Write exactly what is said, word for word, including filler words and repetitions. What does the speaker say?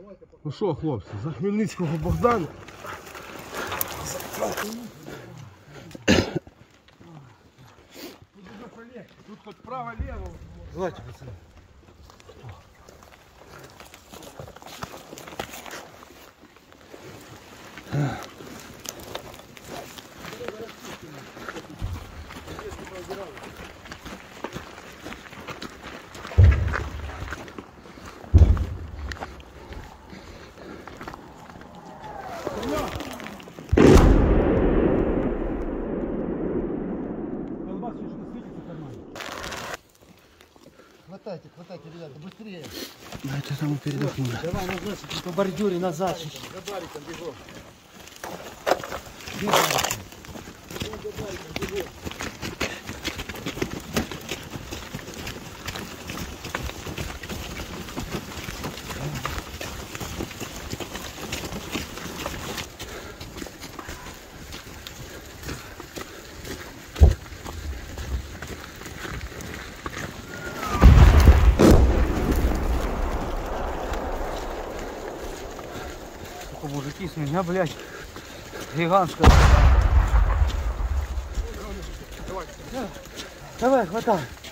Ну що, хлопці, за Хмельницького Богдана. Тут хоч право-лево. Давайте, пацаны. Хватайте, хватайте, ребята, быстрее. Дайте там передохнули. Давай назад, по бордюре назад. За бариком бегом. Мужики, с меня, блядь, гигантская. Давай, давай, хватай.